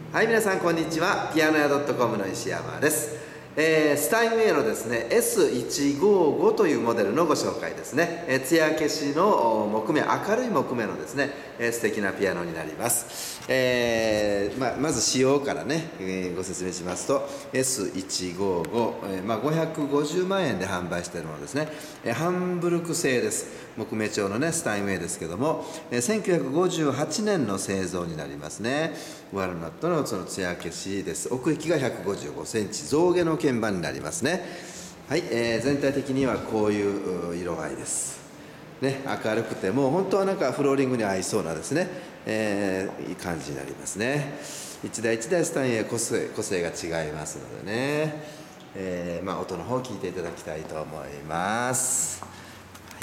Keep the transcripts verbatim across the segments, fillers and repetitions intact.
はい、皆さんこんにちは。ピアノ屋 .com の石山です。えー、スタインウェイのですね エスいちごーご というモデルのご紹介ですね。えー、艶消しの木目、明るい木目のですね、えー、素敵なピアノになります。えーまあ、まず仕様からね、えー、ご説明しますと エスいちごーご、えーまあ、ごひゃくごじゅうまんえんで販売しているものですね。えー、ハンブルク製です。木目調のねスタインウェイですけども、えー、せんきゅうひゃくごじゅうはちねんの製造になりますね。ワルナットのその艶消しです。奥行きがひゃくごじゅうごセンチ、象牙の鍵盤になりますね。はい、えー、全体的にはこういう色合いです。ね、明るくてもう本当はなんかフローリングに合いそうなですね、えー、いい感じになりますね。一台一台スタインウェイ個性個性が違いますのでね、えーまあ、音の方を聞いていただきたいと思います。はい。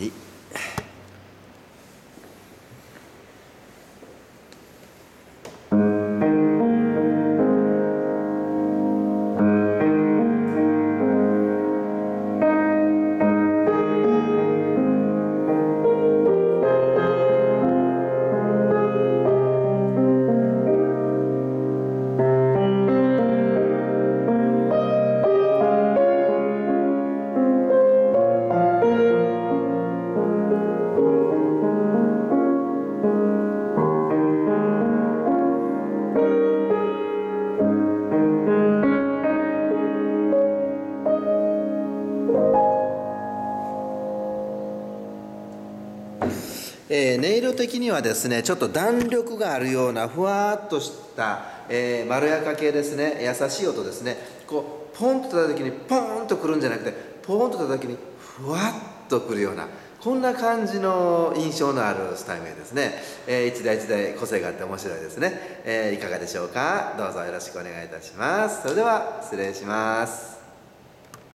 えー、音色的にはですねちょっと弾力があるようなふわっとした、えー、まろやか系ですね。優しい音ですね。こうポンと叩いた時にポーンとくるんじゃなくてポーンと叩いた時にふわっとくるようなこんな感じの印象のあるスタイルですね。えー、一台一台個性があって面白いですね。えー、いかがでしょうか。どうぞよろしくお願いいたします。それでは失礼します。